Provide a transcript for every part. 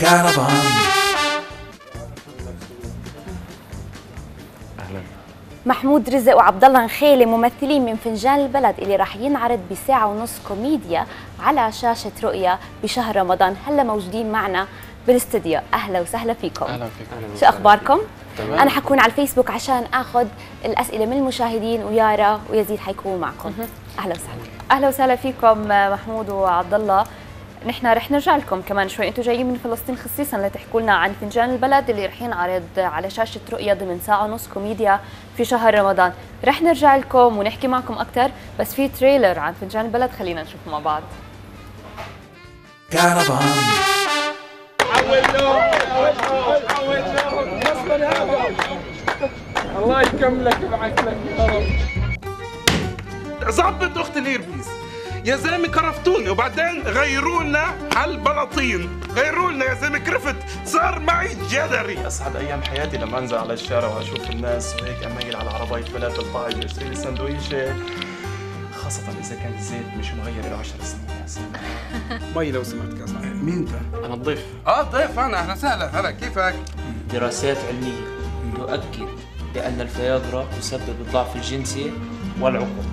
كرفان. اهلا. محمود رزق وعبد الله نخيلي ممثلين من فنجان البلد اللي راح ينعرض بساعة ونص كوميديا على شاشة رؤيا بشهر رمضان، هلا موجودين معنا بالاستديو. اهلا وسهلا فيكم. اهلا فيكم. شو اخباركم؟ تمام. انا حكون على الفيسبوك عشان اخذ الاسئله من المشاهدين، ويارا ويزيد حيكونوا معكم. اهلا وسهلا. اهلا وسهلا فيكم محمود وعبد الله. نحن رح نرجع لكم كمان شوي، انتم جايين من فلسطين خصيصا لتحكوا لنا عن فنجان البلد اللي رح ينعرض على شاشه رؤيا ضمن ساعه ونص كوميديا في شهر رمضان. رح نرجع لكم ونحكي معكم اكثر، بس في تريلر عن فنجان البلد خلينا نشوفه مع بعض. كرفان. الله يكملك ويبعث يا رب. ظبط اخت الهيربيس يا زلمه، كرفتوني وبعدين غيروا لنا حل بلاطين، غيروا لنا يا زلمه، كرفت صار معي جدري. اسعد ايام حياتي لما انزل على الشارع واشوف الناس وهيك اميل على عربايه بلاد الطاعج اشتري لي سندويشه، خاصه اذا كان الزيت مش مغير له 10 سنين. يا سلام. مي لو سمحت كاس. مين انت؟ انا الضيف. ضيف انا. اهلا وسهلا. هلا كيفك؟ دراسات علمية تؤكد بأن الفياغرا تسبب الضعف الجنسي والعقم.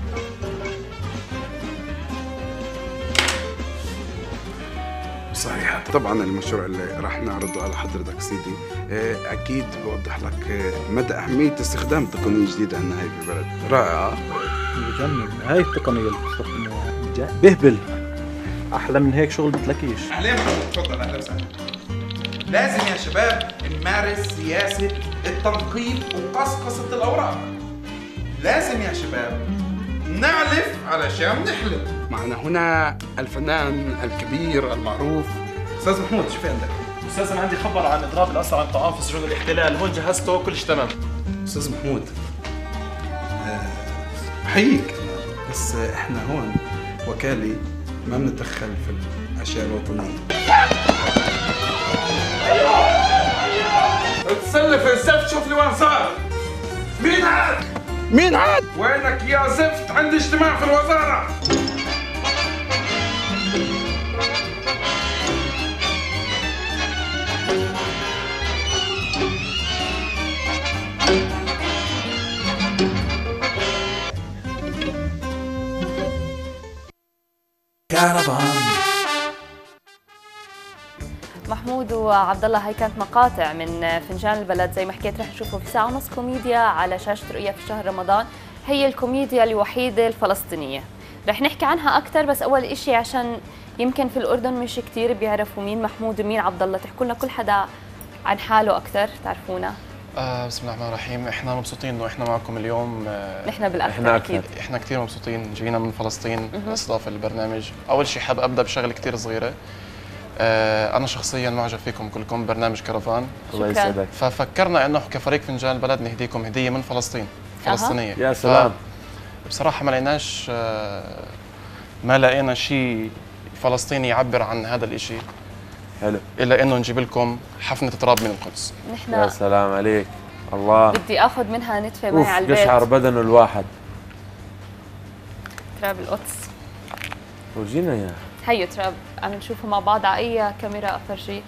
صحيح. طبعا المشروع اللي راح نعرضه على حضرتك سيدي اكيد بوضح لك مدى اهميه استخدام تقنيه جديده عندنا هاي في البلد. رائعه. بجنن هاي التقنية اللي بتستخدموها بهبل. أحلى من هيك شغل بتلاقيش. أهلا تفضل. أهلا وسهلا. لازم يا شباب نمارس سياسة التنقيب وقصقصة الأوراق. لازم يا شباب نعلف علشان نحلف. معنا هنا الفنان الكبير المعروف استاذ محمود. شو في عندك؟ استاذ انا عندي خبر عن اضراب الاسرى عن الطعام في سجون الاحتلال، هون جهزته كل شيء تمام. استاذ محمود بحييك، بس احنا هون وكالة ما بنتدخل في الاشياء الوطنيه. تسلف الزفت، شوف لي وين صار. مين عاد؟ مين عاد؟ وينك يا زفت؟ عندي اجتماع في الوزاره. كرفان. محمود وعبد الله، هي كانت مقاطع من فنجان البلد زي ما حكيت. رح نشوفه في ساعة ونص كوميديا على شاشة رؤيا في شهر رمضان. هي الكوميديا الوحيدة الفلسطينية. رح نحكي عنها أكثر، بس أول إشي عشان يمكن في الأردن مش كتير بيعرفوا مين محمود ومين عبد الله، تحكوا لنا كل حدا عن حاله أكثر تعرفونا. بسم الله الرحمن الرحيم. احنا مبسوطين انه احنا معكم اليوم. نحن بالأكثر أكيد. احنا كثير مبسوطين، جينا من فلسطين لاستضافه البرنامج. اول شيء حاب ابدا بشغله كثير صغيره. انا شخصيا معجب فيكم كلكم برنامج كرفان. الله يسعدك. ففكرنا انه كفريق فنجان البلد نهديكم هديه من فلسطين فلسطينيه. يا سلام. بصراحه ما لقينا شيء فلسطيني يعبر عن هذا الشيء. حلو. الا انه نجيب لكم حفنه تراب من القدس. نحن يا سلام عليك. الله. بدي اخذ منها نتفه معي على البيت. يشعر بدنه الواحد. تراب القدس. ورجينا اياه. هيو تراب عم نشوفه مع بعض. على اي كاميرا افرجيه؟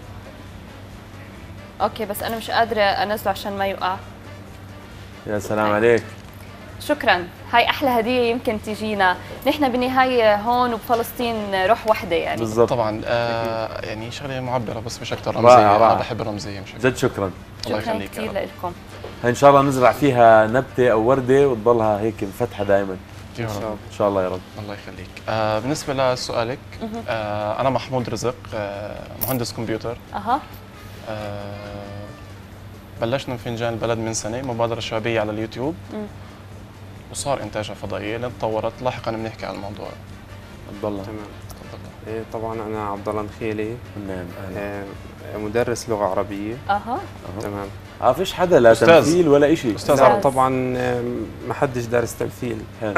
اوكي، بس انا مش قادره انزله عشان ما يوقع. يا سلام عليك. شكرا. هاي احلى هديه يمكن تجينا. نحن بالنهايه هون وبفلسطين روح وحده يعني. بالضبط. طبعا يعني شغله معبره بس مش اكثر رائع رمزيه. رائع. انا بحب الرمزيه مش جد شكرا. الله شكرا يخليك. كثير لكم. هاي ان شاء الله نزرع فيها نبته او ورده وتضلها هيك مفتحه دائما. يا رب. ان شاء الله يا رب. الله يخليك. بالنسبه لسؤالك، انا محمود رزق، مهندس كمبيوتر. بلشنا فنجان البلد من سنه، مبادره شبابيه على اليوتيوب. وصار انتاجها فضائيه لين تطورت. لاحقا بنحكي عن الموضوع. عبد الله. تمام. تفضل. إيه طبعا انا عبد الله نخيلي. نعم. مدرس لغه عربيه. تمام. فيش حدا لا أستاذ. تمثيل ولا شيء. أستاذ. لا طبعا ما حدش دارس تمثيل.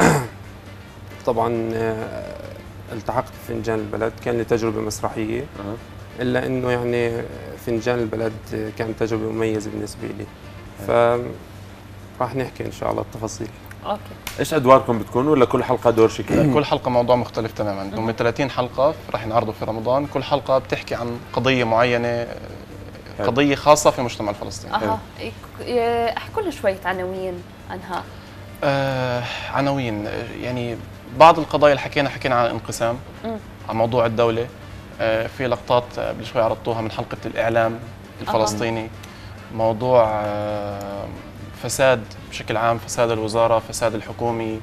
طبعا التحقت في فنجان البلد، كان لي تجربه مسرحيه. الا انه يعني فنجان البلد كانت تجربه مميزه بالنسبه لي. راح نحكي ان شاء الله التفاصيل. اوكي. ايش ادواركم بتكون ولا كل حلقه دور شكل؟ كل حلقه موضوع مختلف تماما، ضمن 30 حلقه رح نعرضه في رمضان، كل حلقه بتحكي عن قضيه معينه، قضيه خاصه في المجتمع الفلسطيني. احكوا لنا شويه عناوين عنها. عناوين يعني بعض القضايا اللي حكينا عن الانقسام، عن موضوع الدوله. في لقطات قبل شوي عرضتوها من حلقه الاعلام الفلسطيني، موضوع فساد بشكل عام، فساد الوزاره، فساد الحكومي،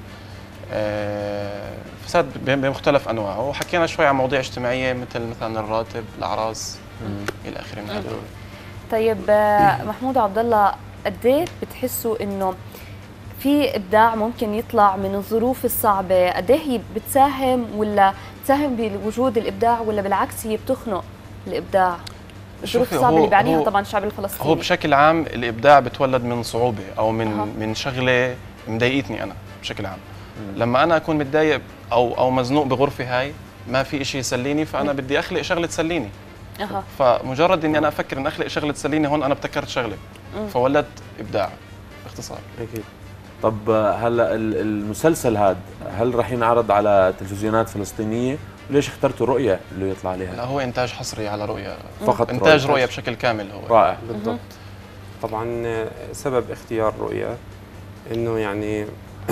فساد بمختلف انواعه، وحكينا شوي عن مواضيع اجتماعيه مثلا الراتب، الاعراس الى اخره من هذول. طيب محمود وعبد الله، قد ايه بتحسوا انه في ابداع ممكن يطلع من الظروف الصعبه؟ قد ايه هي بتساهم ولا بتساهم بوجود الابداع، ولا بالعكس هي بتخنق الابداع؟ الظروف الصعبه اللي بيعانيها طبعا الشعب الفلسطيني. هو بشكل عام الابداع بتولد من صعوبه او من شغله مضايقتني انا بشكل عام. لما انا اكون متضايق او مزنوق بغرفه هاي، ما في شيء يسليني، فانا بدي اخلق شغله تسليني. فمجرد اني انا افكر ان اخلق شغله تسليني، هون انا ابتكرت شغله، فولدت ابداع باختصار. اكيد. طب هلا المسلسل هذا هل راح ينعرض على تلفزيونات فلسطينيه؟ وليش اخترتوا رؤيا اللي يطلع عليها؟ لا، هو انتاج حصري على رؤيا فقط، انتاج رؤيا بشكل كامل. هو رائع بالضبط. طبعا سبب اختيار رؤيا انه يعني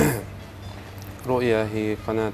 رؤيا هي قناه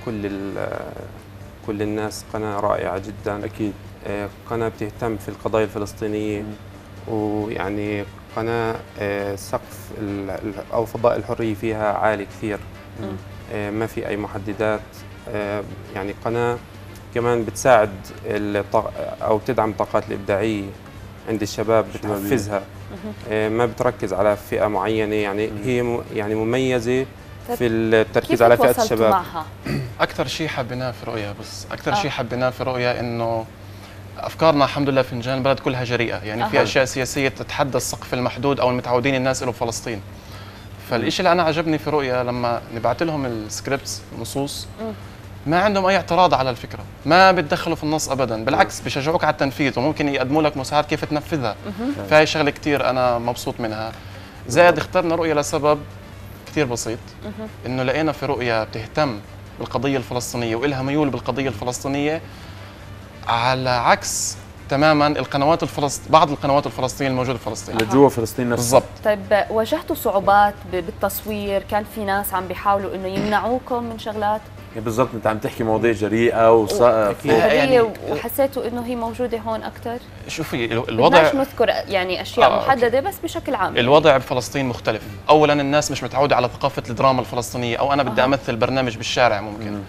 كل الناس، قناه رائعه جدا. اكيد. قناه بتهتم في القضايا الفلسطينيه، ويعني قناه سقف او فضاء الحريه فيها عالي كثير، ما في اي محددات. يعني قناه كمان بتساعد او بتدعم الطاقات الابداعيه عند الشباب، بتحفزها. ما بتركز على فئه معينه، يعني هي يعني مميزه في التركيز على فئه الشباب. معها؟ اكثر شيء حبيناه في رؤيا، شيء حبيناه في رؤيا انه افكارنا الحمد لله في فنجان البلد كلها جريئه، يعني في اشياء سياسيه تتحدى السقف المحدود او المتعودين الناس له بفلسطين. فالشيء اللي انا عجبني في رؤيا لما نبعث لهم السكريبتس، النصوص، ما عندهم اي اعتراض على الفكره، ما بتدخلوا في النص ابدا، بالعكس بيشجعوك على التنفيذ، وممكن يقدموا لك مساعد كيف تنفذها. فهي شغله كثير انا مبسوط منها. زائد اخترنا رؤيا لسبب كثير بسيط، انه لقينا في رؤيا بتهتم بالقضيه الفلسطينيه والها ميول بالقضيه الفلسطينيه، على عكس تماما بعض القنوات الفلسطينيه الموجوده في فلسطين، اللي جوا فلسطين نفسها. بالضبط. طيب واجهتوا صعوبات بالتصوير؟ كان في ناس عم بيحاولوا انه يمنعوكم من شغلات؟ بالضبط، انت عم تحكي مواضيع جريئه يعني وحسيتوا انه هي موجوده هون اكثر؟ شوفي الوضع، بدناش نذكر يعني اشياء محدده، بس بشكل عام الوضع بفلسطين مختلف. اولا الناس مش متعوده على ثقافه الدراما الفلسطينيه، او انا بدي امثل برنامج بالشارع ممكن.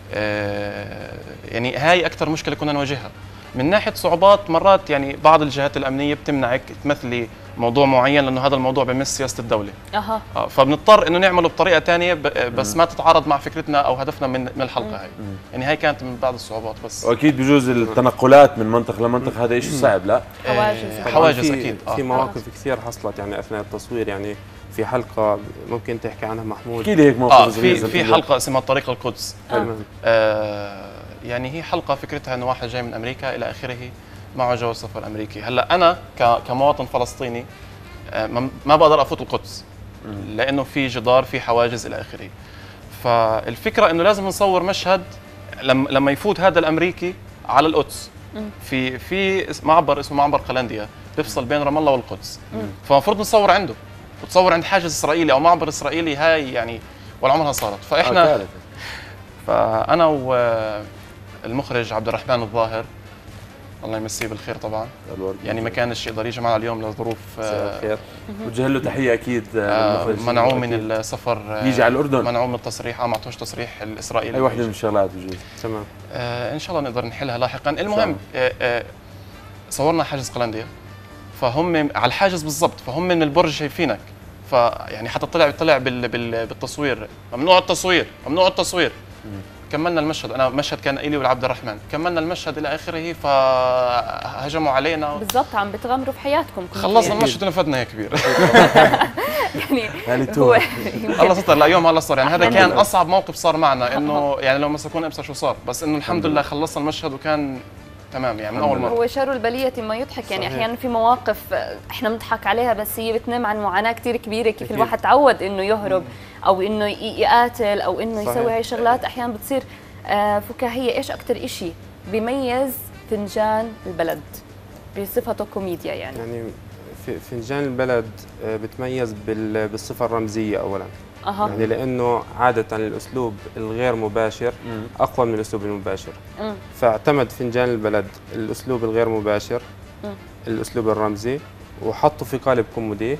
يعني هاي اكثر مشكله كنا نواجهها. من ناحيه صعوبات، مرات يعني بعض الجهات الامنيه بتمنعك تمثلي موضوع معين لانه هذا الموضوع بمس سياسه الدوله. فبنضطر انه نعمله بطريقه ثانيه، بس ما تتعارض مع فكرتنا او هدفنا من الحلقه هاي. يعني هاي كانت من بعض الصعوبات. بس واكيد بجوز التنقلات من منطقه لمنطقه هذا شيء صعب. لا، حواجز اكيد. في مواقف كثير حصلت يعني اثناء التصوير. يعني في حلقه ممكن تحكي عنها محمود. اكيد هيك موقف. في حلقه اسمها طريق القدس. يعني هي حلقه فكرتها انه واحد جاي من امريكا الى اخره، معه جواز سفر امريكي. هلا انا كمواطن فلسطيني ما بقدر افوت القدس لانه في جدار، في حواجز الى اخره. فالفكره انه لازم نصور مشهد لما يفوت هذا الامريكي على القدس، في معبر اسمه معبر قلنديا بيفصل بين رام الله والقدس. فالمفروض نصور عنده، وتصور عند حاجز اسرائيلي او معبر اسرائيلي. هاي يعني ولا عمرها صارت. فانا والمخرج عبد الرحمن الظاهر، الله يمسيه بالخير طبعا، يعني ما كانش يقدر يجي معنا اليوم لظروف خير. وجه له تحيه اكيد. منعوه من السفر، يجي على الاردن، منعوه من التصريح، ما اعطوش تصريح الاسرائيلي. اي وحده من الشغلات بجوز. تمام. ان شاء الله نقدر نحلها لاحقا. المهم صورنا حاجز قلنديا، فهم على الحاجز بالضبط، فهم من البرج شايفينك. فيعني حتى طلع بالتصوير ممنوع التصوير، ممنوع التصوير. كملنا المشهد، انا مشهد كان الي والعبد الرحمن، كملنا المشهد الى اخره، فهجموا علينا. بالضبط، عم بتغامروا في حياتكم. خلصنا المشهد ونفدنا يا كبير. يعني هو الله ستر. لا يوم هلا صار، يعني هذا كان اصعب موقف صار معنا، انه يعني لو مسكونا ابصر شو صار، بس انه الحمد لله خلصنا المشهد وكان تمام يعني من اول مره. هو شر البليه ما يضحك، يعني صحيح. احيانا في مواقف احنا بنضحك عليها بس هي بتنم عن معاناه كثير كبيره، كيف أكيد. الواحد تعود انه يهرب او انه يقاتل او انه صحيح. يسوي هاي الشغلات، احيانا بتصير فكاهيه. ايش اكثر شيء بيميز فنجان البلد بصفته كوميديا يعني؟ يعني فنجان البلد بتميز بالصفة الرمزية أولاً. يعني لأنه عادة الأسلوب الغير مباشر أقوى من الأسلوب المباشر. فاعتمد فنجان البلد الأسلوب الغير مباشر، الأسلوب الرمزي، وحطه في قالب كوميدي.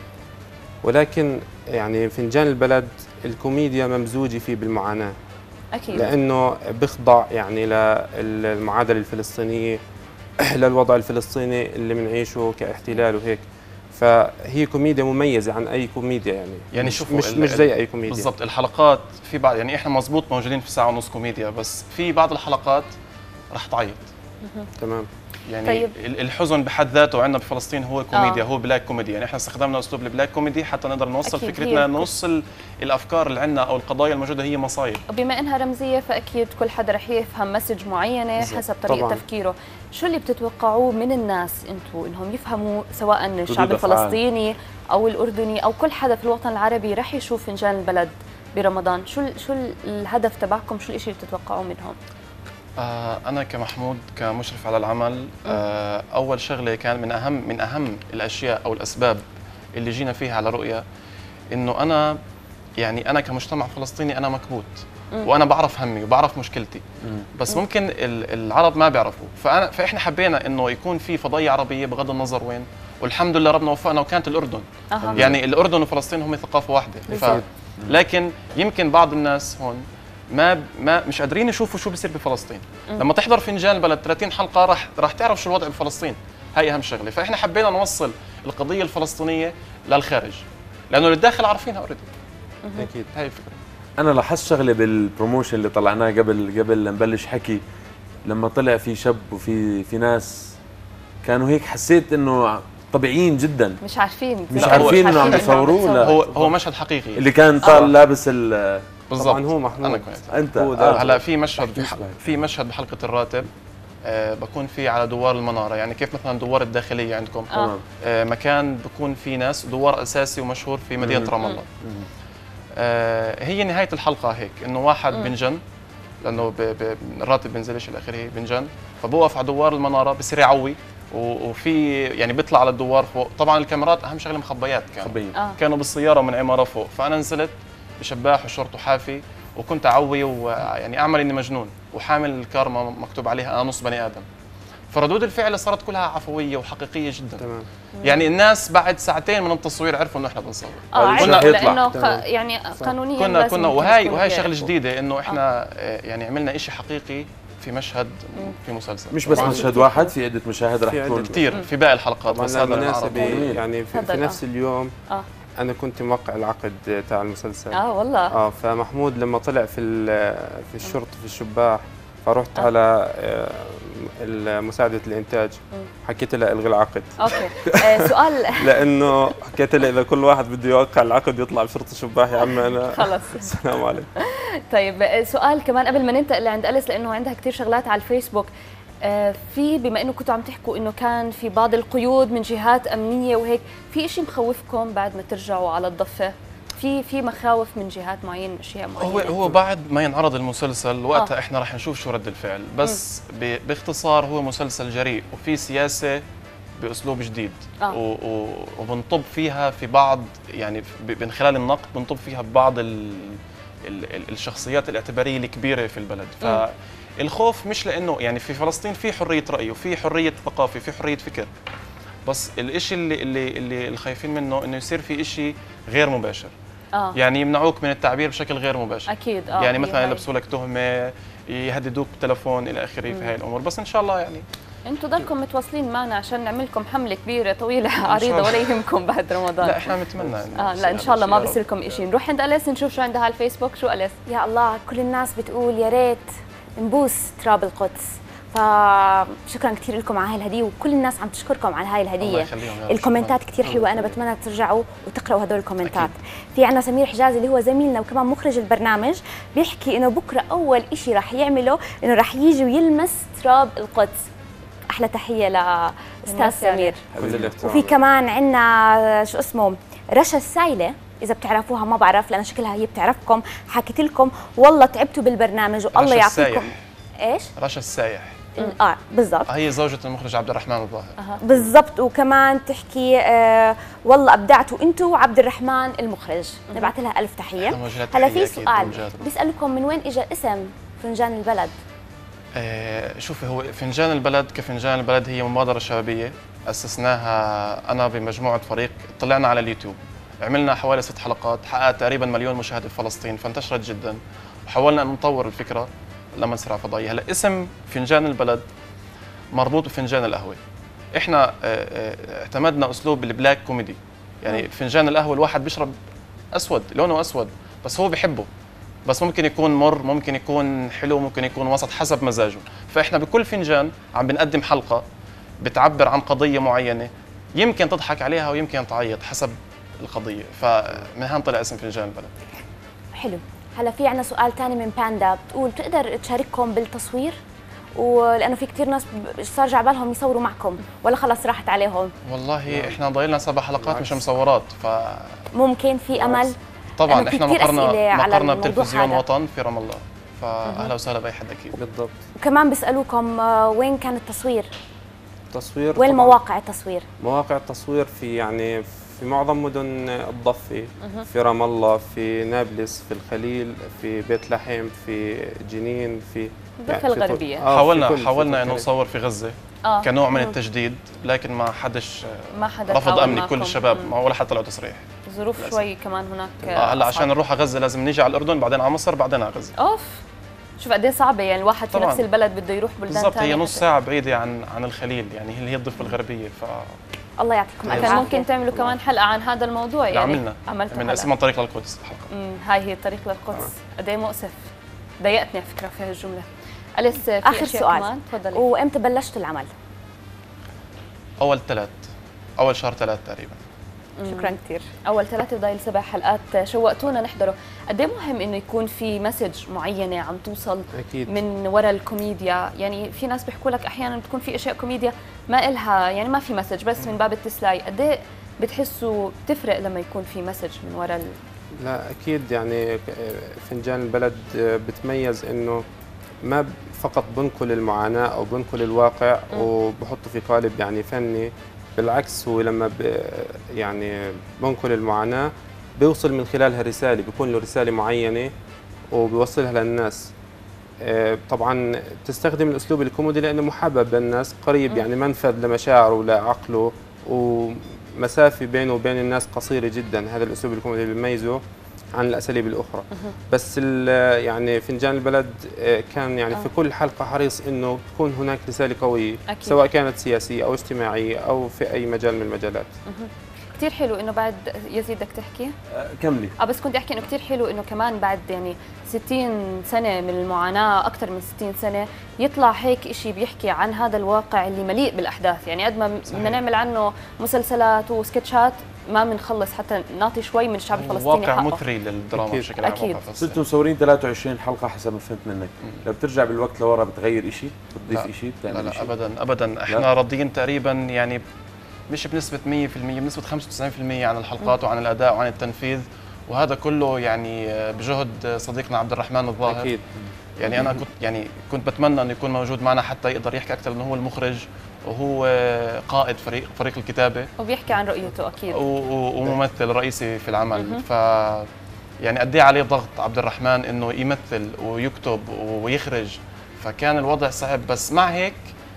ولكن يعني فنجان البلد الكوميديا ممزوجة فيه بالمعاناة، اكيد، لأنه بيخضع يعني للمعادلة الفلسطينية، للوضع الفلسطيني اللي بنعيشه كاحتلال وهيك. فهي كوميديا مميزة عن أي كوميديا يعني شوفوا مش زي أي كوميديا. بالضبط. الحلقات في بعض، يعني احنا مزبوط موجودين في ساعة ونص كوميديا، بس في بعض الحلقات رح تعيط. تمام. يعني طيب. الحزن بحد ذاته عندنا بفلسطين هو كوميديا، هو بلاك كوميدي. يعني احنا استخدمنا اسلوب البلاك كوميدي حتى نقدر نوصل أكيد فكرتنا، نوصل الافكار اللي عندنا او القضايا الموجوده هي مصايب. وبما انها رمزيه فاكيد كل حدا رح يفهم مسج معينه بالزبط. حسب طريقه طبعاً. تفكيره. شو اللي بتتوقعوه من الناس انتم انهم يفهموا، سواء الشعب ردود أفعال. الفلسطيني او الاردني او كل حدا في الوطن العربي رح يشوف فنجان البلد برمضان؟ شو الهدف تبعكم؟ شو الشيء اللي بتتوقعوه منهم؟ أنا كمحمود كمشرف على العمل، أول شغلة كان من أهم الأشياء أو الأسباب اللي جينا فيها على رؤية، إنه أنا كمجتمع فلسطيني أنا مكبوت، وأنا بعرف همي وبعرف مشكلتي، بس ممكن العرب ما بيعرفوا. فإحنا حبينا إنه يكون في فضائية عربية بغض النظر وين، والحمد لله ربنا وفقنا وكانت الأردن. يعني الأردن وفلسطين هم ثقافة واحدة. لكن يمكن بعض الناس هون ما مش قادرين يشوفوا شو بيصير بفلسطين. لما تحضر فنجان البلد 30 حلقه راح تعرف شو الوضع بفلسطين. هاي اهم شغله. فاحنا حبينا نوصل القضيه الفلسطينيه للخارج، لانه للداخل عارفينها اوريدي. أكيد. هاي الفكره. انا لاحظت شغله بالبروموشن اللي طلعناه قبل نبلش حكي، لما طلع في شاب وفي ناس كانوا هيك، حسيت انه طبيعيين جدا، مش عارفين انه عم يصوروه. لا هو مشهد حقيقي اللي كان طال لابس بالضبط. طبعا هو محمود. انا كنت انت هلا في مشهد بحلقه الراتب بكون في على دوار المناره، يعني كيف مثلا دوار الداخليه عندكم مكان بكون في ناس، دوار اساسي ومشهور في مدينه رام الله. هي نهايه الحلقه هيك، انه واحد بنجن، لانه الراتب بينزلش الى اخره، بنجن، فبوقف على دوار المناره بصير يعوي، وفي يعني بيطلع على الدوار فوق. طبعا الكاميرات اهم شغله مخبيات كانوا بالسياره من عماره فوق، فانا نزلت بشباح وشورت وحافي وكنت اعوي ويعني اعمل اني مجنون، وحامل الكارما مكتوب عليها انا نص بني ادم. فردود الفعل صارت كلها عفويه وحقيقيه جدا. تمام. يعني الناس بعد ساعتين من التصوير عرفوا انه احنا بنصور. لانه يعني قانونيا كنا وهي شغله جديده، انه احنا يعني عملنا شيء حقيقي في مشهد في مسلسل، مش بس مشهد واحد، في عده مشاهد رح تكون كثير في باقي الحلقات. بس هذا بالمناسبه يعني في نفس اليوم أنا كنت موقع العقد تاع المسلسل. والله. فمحمود لما طلع في الشرطة في الشباح، فرحت على مساعدة الإنتاج، حكيت لها الغي العقد. اوكي. سؤال لأنه حكيت لها إذا كل واحد بده يوقع العقد يطلع بشرطة الشباح، يا عمي أنا خلص. السلام عليكم. طيب سؤال كمان قبل ما ننتقل لعند أليس، لأنه عندها كثير شغلات على الفيسبوك. في بما انه كنتوا عم تحكوا انه كان في بعض القيود من جهات امنيه وهيك، في شيء مخوفكم بعد ما ترجعوا على الضفه؟ في مخاوف من جهات معينه، اشياء معينه؟ هو بعد ما ينعرض المسلسل وقتها احنا رح نشوف شو رد الفعل، بس باختصار هو مسلسل جريء وفي سياسه باسلوب جديد، وبنطب فيها في بعض، يعني من خلال النقد بنطب فيها ببعض الشخصيات الاعتباريه الكبيره في البلد. الخوف مش لانه يعني في فلسطين في حريه راي وفي حريه ثقافه في حريه فكر، بس الشيء اللي الخايفين منه انه يصير في شيء غير مباشر. يعني يمنعوك من التعبير بشكل غير مباشر. اكيد. يعني مثلا يلبسوا لك تهمه، يهددوك بالتلفون الى اخره في هاي الامور. بس ان شاء الله يعني انتم ضلكم متواصلين معنا عشان نعمل لكم حمله كبيره طويله عريضه ولا يهمكم بعد رمضان. لا احنا بنتمنى لا ان شاء الله ما بيصير لكم شيء. نروح عند أليس نشوف شو عندها على الفيسبوك. شو أليس؟ يا الله، كل الناس بتقول يا ريت نبوس تراب القدس، فشكرا كثير لكم على هاي الهديه، وكل الناس عم تشكركم على هاي الهديه. الكومنتات كثير حلوه، انا بتمنى ترجعوا وتقراوا هدول الكومنتات. في عندنا سمير حجازي اللي هو زميلنا وكمان مخرج البرنامج، بيحكي انه بكره اول شيء راح يعمله انه راح يجي ويلمس تراب القدس. احلى تحيه لاستاذ سمير. وفي كمان كمان عندنا شو اسمه رشا السايله، اذا بتعرفوها ما بعرف لانه شكلها هي بتعرفكم، حكيت لكم والله تعبتوا بالبرنامج والله يعطيكم. ايش؟ رشا السايح. بالضبط، هي زوجة المخرج عبد الرحمن الظاهر. بالضبط. وكمان تحكي والله ابدعتوا انتوا وعبد الرحمن المخرج، نبعث لها الف تحيه. هلا في سؤال بيسالكم، من وين اجى اسم فنجان البلد؟ شوفي، هو فنجان البلد كفنجان البلد هي مبادرة شبابية أسسناها أنا بمجموعة فريق، طلعنا على اليوتيوب، عملنا حوالي 6 حلقات، حققت تقريبا 1,000,000 مشاهدة في فلسطين، فانتشرت جدا، وحاولنا أن نطور الفكرة لمسرح فضائي. هلا اسم فنجان البلد مربوط بفنجان القهوة. احنا اعتمدنا أسلوب البلاك كوميدي، يعني فنجان القهوة الواحد بيشرب أسود، لونه أسود، بس هو بيحبه، بس ممكن يكون مر، ممكن يكون حلو، ممكن يكون وسط، حسب مزاجه. فاحنا بكل فنجان عم بنقدم حلقة بتعبر عن قضية معينة، يمكن تضحك عليها ويمكن تعيط حسب القضية، فمن هون طلع اسم فنجان البلد. حلو. هلا في عنا سؤال ثاني من باندا، بتقول بتقدر تشارككم بالتصوير؟ ولانه في كثير ناس صار جا بالهم يصوروا معكم ولا خلص راحت عليهم؟ والله احنا ضايلنا 7 حلقات مش مصورات، ممكن في امل. طبعا احنا مقرنا بتلفزيون وطن في رام الله، فاهلا وسهلا باي حد اكيد. بالضبط. وكمان بيسالوكم وين كان التصوير؟ وين طبعاً مواقع التصوير؟ مواقع التصوير في معظم مدن الضفة، في رام الله، في نابلس، في الخليل، في بيت لحم، في جنين، في الضفة الغربية. حاولنا انه نصور في غزة كنوع من التجديد، لكن ما حدا رفض امني، كل الشباب ولا حتى لو تصريح. ظروف شوي كمان هناك. هلا عشان نروح على غزة لازم نيجي على الأردن، بعدين على مصر، بعدين على غزة. اوف، شوف قد ايه صعبه، يعني الواحد في نفس البلد بده يروح بلدان ثانيه. بالضبط، هي نص ساعة بعيدة عن الخليل، يعني اللي هي الضفة الغربية. الله يعطيكم الف كان عافية. ممكن تعملوا كمان حلقة عن هذا الموضوع، يعني عملنا اسمها طريق للقدس الحلقة. هاي هي طريق للقدس. قد ايه مؤسف، ضايقتني فكرة في هالجملة. أليس في آخر سؤال كمان؟ تفضلي. وامتى بلشتوا العمل؟ أول شهر 3 تقريبا. شكرا كثير. اول 3 وضايل 7 حلقات شوقتونا نحضره. قد ايه مهم انه يكون في مسج معينه عم توصل أكيد. من وراء الكوميديا، يعني في ناس بيحكوا لك احيانا بتكون في اشياء كوميديا ما إلها، يعني ما في مسج، بس من باب التسلاي. قد ايه بتحسوا بتفرق لما يكون في مسج من وراء لا اكيد، يعني فنجان البلد بتميز انه ما فقط بنقل المعاناه او بنقل الواقع وبحطه في قالب يعني فني، بالعكس هو لما يعني بنقل المعاناه بيوصل من خلالها رساله، بيكون له رساله معينه وبيوصلها للناس. طبعا تستخدم الاسلوب الكوميدي لانه محبب للناس، قريب يعني منفذ لمشاعره ولعقله، ومسافه بينه وبين الناس قصيره جدا. هذا الاسلوب الكوميدي اللي بيميزه عن الاساليب الاخرى. بس يعني فنجان البلد كان يعني في كل حلقه حريص انه تكون هناك رساله قويه، أكيد. سواء كانت سياسيه او اجتماعيه او في اي مجال من المجالات. كثير حلو انه بعد يزيد بدك تحكي؟ كملي. بس كنت احكي انه كثير حلو انه كمان بعد يعني 60 سنه من المعاناه، اكثر من 60 سنه، يطلع هيك شيء بيحكي عن هذا الواقع اللي مليء بالاحداث. يعني قد ما بدنا نعمل عنه مسلسلات وسكتشات ما بنخلص حتى نعطي شوي من الشعب الفلسطيني واقع مثري للدراما بشكل عام. اكيد. صرتوا مصورين 23 حلقه حسب ما فهمت منك. لو بترجع بالوقت لورا بتغير شيء؟ بتضيف شيء؟ لا لا ابدا احنا راضيين تقريبا، يعني مش بنسبة 100%، بنسبة 95% عن الحلقات وعن الأداء وعن التنفيذ، وهذا كله يعني بجهد صديقنا عبد الرحمن الظاهر. أكيد. يعني أنا كنت بتمنى إنه يكون موجود معنا حتى يقدر يحكي أكثر، إنه هو المخرج وهو قائد فريق الكتابة وبيحكي عن رؤيته أكيد، وممثل رئيسي في العمل. ف يعني قد ايه عليه ضغط عبد الرحمن إنه يمثل ويكتب ويخرج، فكان الوضع صعب، بس مع هيك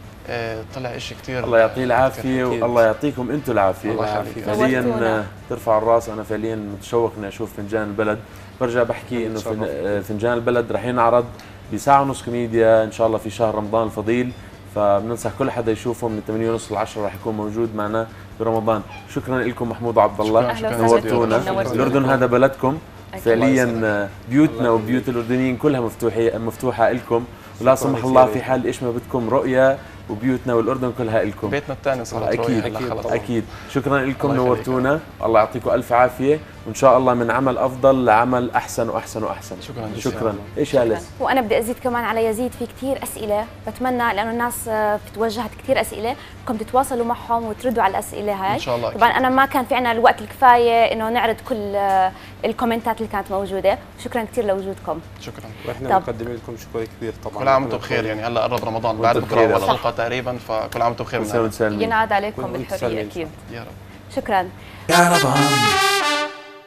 طلع شيء كثير. الله يعطيه العافيه والله يعطيكم انتم العافيه. الله يخليك. فعليا ترفع الراس. انا فعليا متشوق اني اشوف فنجان البلد. برجع بحكي انه فنجان البلد رح ينعرض بساعة ونص كوميديا ان شاء الله في شهر رمضان الفضيل، فبننصح كل حدا يشوفه من 8:30 ل 10 رح يكون موجود معنا برمضان. شكرا لكم محمود وعبد الله، نورتونا. الاردن هذا بلدكم فعليا، بيوتنا وبيوت الاردنيين كلها مفتوحه لكم، ولا سمح الله في حال ايش ما بدكم رؤيا، وبيوتنا والاردن كلها لكم. بيتنا الثاني صار اكيد. اكيد. شكرا لكم، نورتونا. الله يعطيكم الف عافيه، وان شاء الله من عمل افضل لعمل احسن واحسن واحسن. شكرا. ايش يا ليس؟ وانا بدي ازيد كمان على يزيد، في كثير اسئله بتمنى لانه الناس بتوجهت كثير اسئله، بدكم تتواصلوا معهم وتردوا على الاسئله هاي ان شاء الله. طبعا انا ما كان في عنا الوقت الكفايه انه نعرض كل الكومنتات اللي كانت موجوده. شكرا كثير لوجودكم. شكرا. واحنا مقدمين لكم شكر كبير طبعا. كل عام وانتم بخير. يعني هلا قرب رمضان بعد بكره اول حلقه تقريبا، فكل عام وانتم بخير. ينعاد عليكم بالحريه اكيد. يا رب. شكرا. يا رب.